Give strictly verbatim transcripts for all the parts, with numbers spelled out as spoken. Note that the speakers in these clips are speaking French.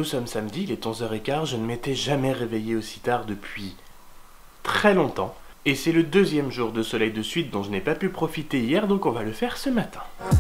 Nous sommes samedi, il est onze heures quinze, je ne m'étais jamais réveillé aussi tard depuis très longtemps. Et c'est le deuxième jour de soleil de suite dont je n'ai pas pu profiter hier, donc on va le faire ce matin.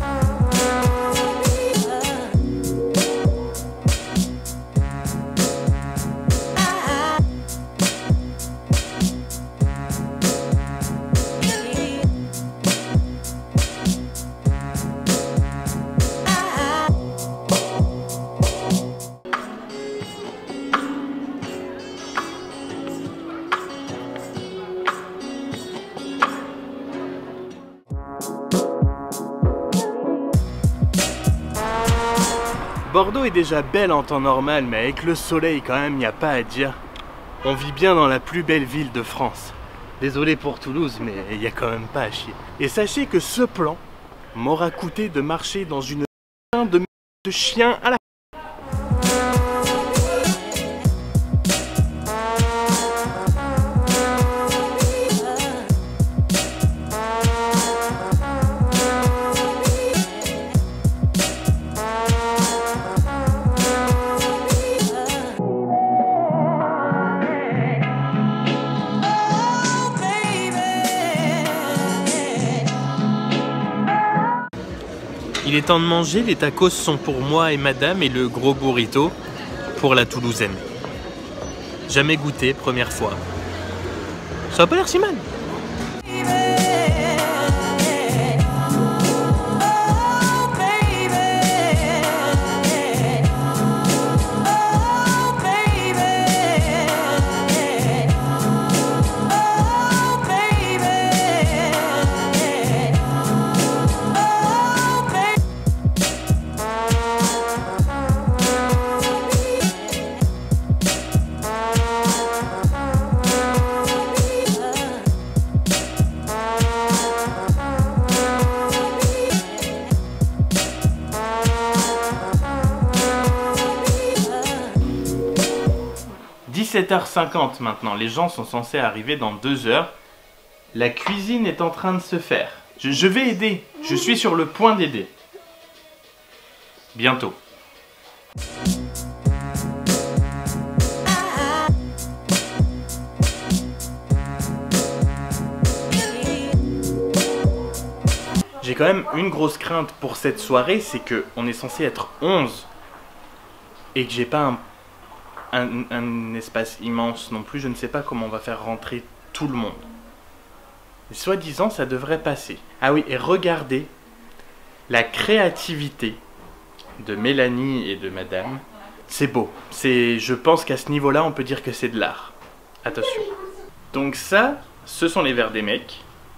Bordeaux est déjà belle en temps normal, mais avec le soleil quand même, il n'y a pas à dire. On vit bien dans la plus belle ville de France. Désolé pour Toulouse, mais il n'y a quand même pas à chier. Et sachez que ce plan m'aura coûté de marcher dans une de de chien à la... Il est temps de manger, les tacos sont pour moi et madame et le gros burrito pour la Toulousaine. Jamais goûté, première fois. Ça a pas l'air si mal. dix-sept heures cinquante maintenant, les gens sont censés arriver dans deux heures. La cuisine est en train de se faire. Je, je vais aider, je suis sur le point d'aider. Bientôt. J'ai quand même une grosse crainte pour cette soirée, c'est que on est censé être onze et que j'ai pas un Un, un espace immense non plus, je ne sais pas comment on va faire rentrer tout le monde. Et soi-disant, ça devrait passer. Ah oui, et regardez la créativité de Mélanie et de Madame. C'est beau. C'est, je pense qu'à ce niveau-là, on peut dire que c'est de l'art. Attention. Donc ça, ce sont les verres des mecs.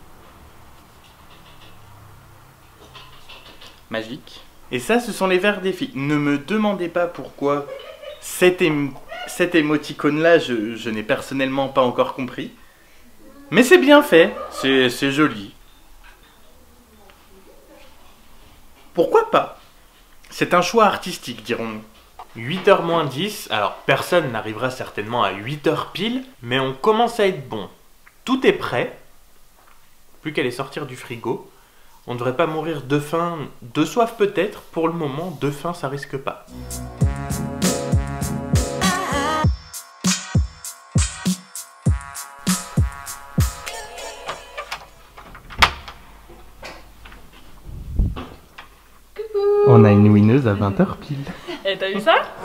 Magique. Et ça, ce sont les verres des filles. Ne me demandez pas pourquoi cet émo Cet émoticône-là, je, je n'ai personnellement pas encore compris. Mais c'est bien fait, c'est joli. Pourquoi pas? C'est un choix artistique, dirons-nous. huit heures moins dix, alors personne n'arrivera certainement à huit heures pile, mais on commence à être bon. Tout est prêt, plus qu'à les sortir du frigo. On ne devrait pas mourir de faim, de soif peut-être, pour le moment, de faim ça risque pas. On a une winneuse à vingt heures pile. Et t'as vu ça?